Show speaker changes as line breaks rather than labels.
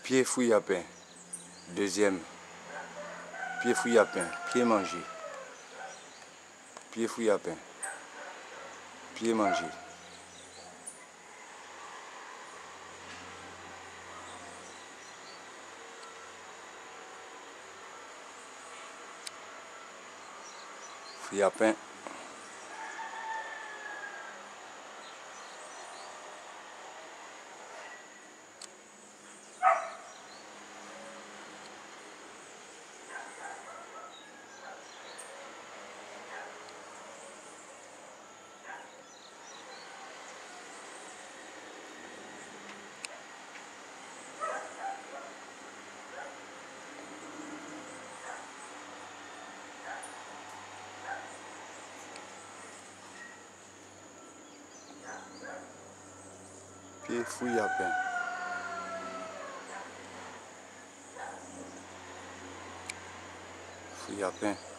Pied fouille à pain. Deuxième. Pied fouille à pain. Pied mangé. Pied fouille à pain. Pied mangé. Fouille à pain. Pied fouille à pain. Fouille à pain.